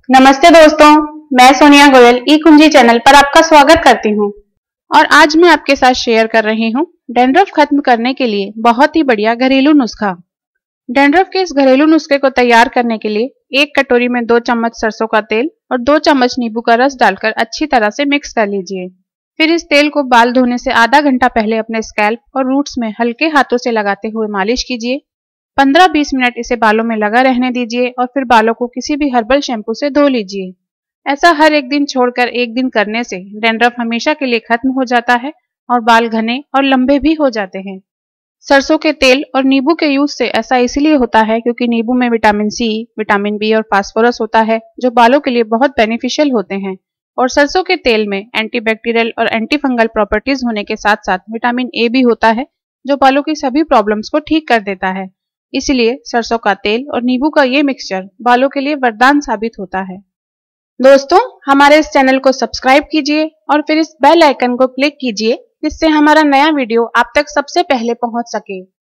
नमस्ते दोस्तों, मैं सोनिया गोयल ई कुंजी चैनल पर आपका स्वागत करती हूँ। और आज मैं आपके साथ शेयर कर रही हूँ डैंड्रफ खत्म करने के लिए बहुत ही बढ़िया घरेलू नुस्खा। डैंड्रफ के इस घरेलू नुस्खे को तैयार करने के लिए एक कटोरी में 2 चम्मच सरसों का तेल और 2 चम्मच नींबू का रस डालकर अच्छी तरह से मिक्स कर लीजिए। फिर इस तेल को बाल धोने से आधा घंटा पहले अपने स्कैल्प और रूट्स में हल्के हाथों से लगाते हुए मालिश कीजिए। 15-20 मिनट इसे बालों में लगा रहने दीजिए और फिर बालों को किसी भी हर्बल शैम्पू से धो लीजिए। ऐसा हर एक दिन छोड़कर एक दिन करने से डैंड्रफ हमेशा के लिए खत्म हो जाता है और बाल घने और लंबे भी हो जाते हैं। सरसों के तेल और नींबू के यूज से ऐसा इसलिए होता है क्योंकि नींबू में विटामिन सी, विटामिन बी और फास्फोरस होता है जो बालों के लिए बहुत बेनिफिशियल होते हैं। और सरसों के तेल में एंटीबैक्टीरियल और एंटी फंगल प्रॉपर्टीज होने के साथ साथ विटामिन ए भी होता है जो बालों की सभी प्रॉब्लम्स को ठीक कर देता है। इसलिए सरसों का तेल और नींबू का ये मिक्सचर बालों के लिए वरदान साबित होता है। दोस्तों, हमारे इस चैनल को सब्सक्राइब कीजिए और फिर इस बेल आइकन को क्लिक कीजिए जिससे हमारा नया वीडियो आप तक सबसे पहले पहुंच सके।